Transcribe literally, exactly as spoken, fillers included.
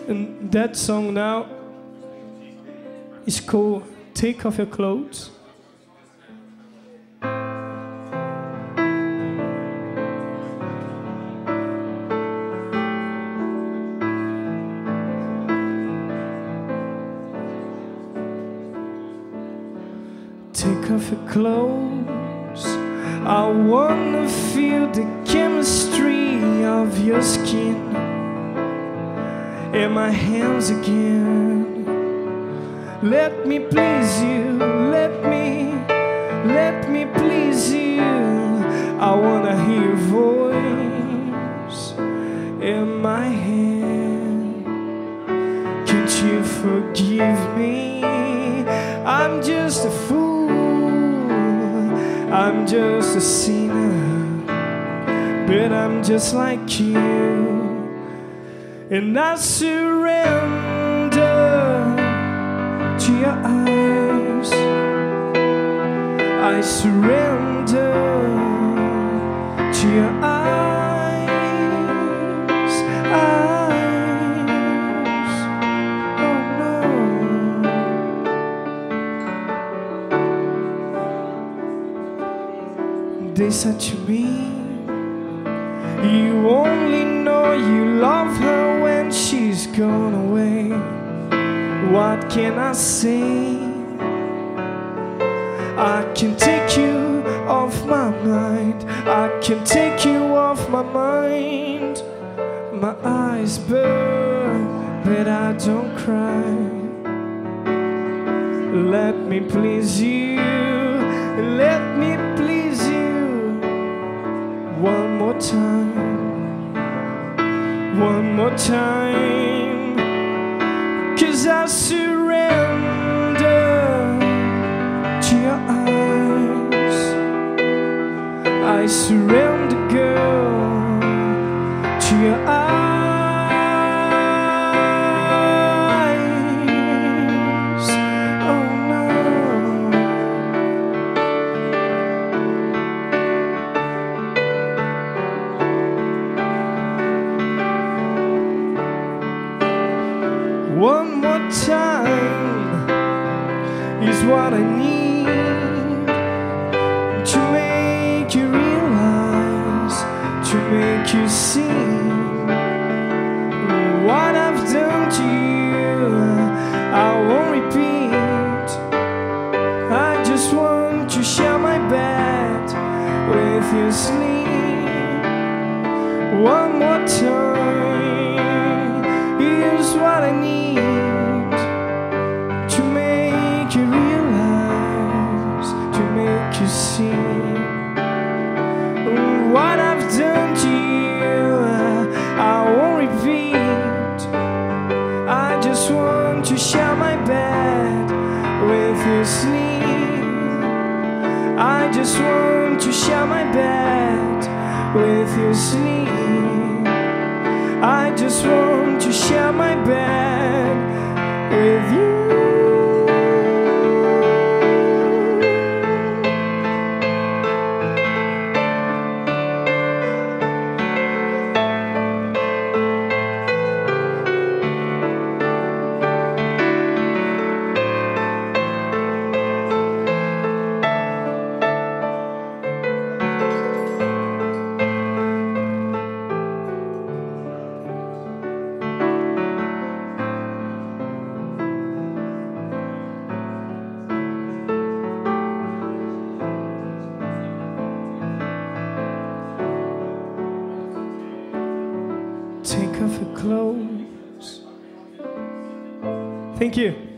And that song now is called Take Off Your Clothes. Take off your clothes. I wanna feel the chemistry of your skin in my hands again. Let me please you, let me, let me please you. I wanna hear your voice in my hand. Can't you forgive me? I'm just a fool, I'm just a sinner, but I'm just like you. And I surrender to your eyes, I surrender to your eyes, eyes. Oh no. They said to me, you only know you love her when she's gone away. What can I say? I can take you off my mind, I can take you off my mind. My eyes burn, but I don't cry. Let me please you, let me please you one more time, one more time. 'Cause I surrender to your eyes, I surrender, girl, to your eyes. Oh no. One more time is what I need to make you realize, to make you see what I've done to you. I won't repeat, I just want to share my bed with you, sleep. One more time is what I need to make you realize, to make you see what I've done to you. I won't repeat, I just want to share my bed with you, sleep. I just want to share my bed with you, sleep. I just want to share my bed with you. Take off your clothes. Thank you.